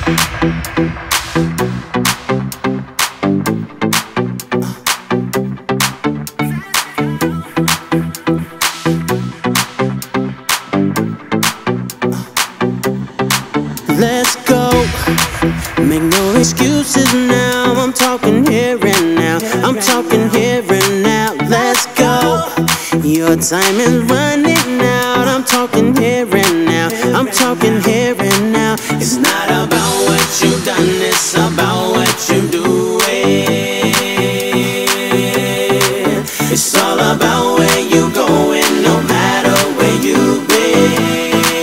Let's go, make no excuses now. I'm talking here and now. I'm talking here and now. Let's go, your time is running out. I'm talking here and now. I'm talking here and now. It's not about what you've done, it's about what you're doing. It's all about where you're going, no matter where you've been.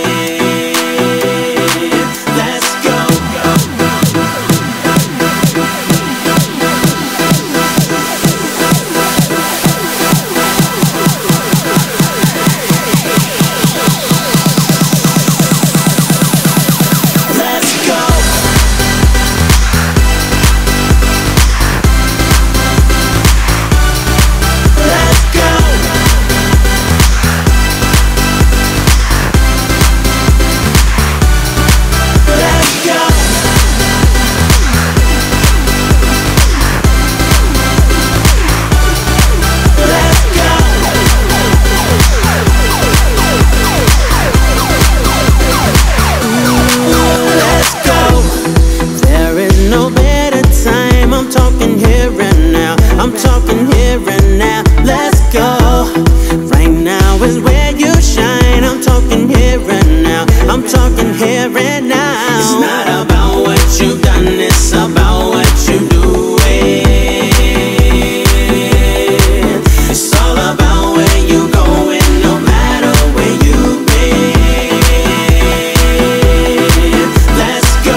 I'm talking here and now. Let's go. Right now is where you shine. I'm talking here and now. I'm talking here and now. It's not about what you've done, it's about what you're doing. It's all about where you're going, no matter where you've been. Let's go.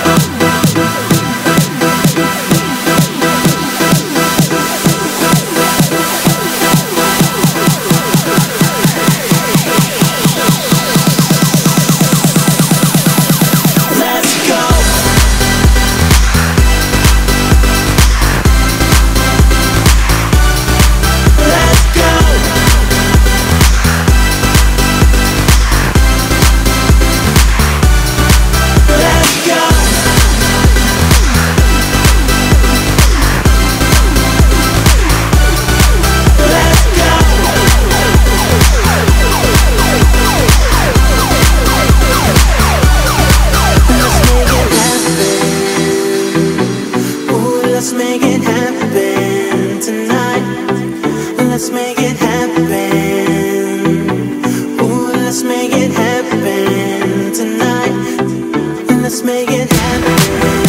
Let's make it happen tonight. Let's make it happen. Ooh, let's make it happen tonight. Let's make it happen.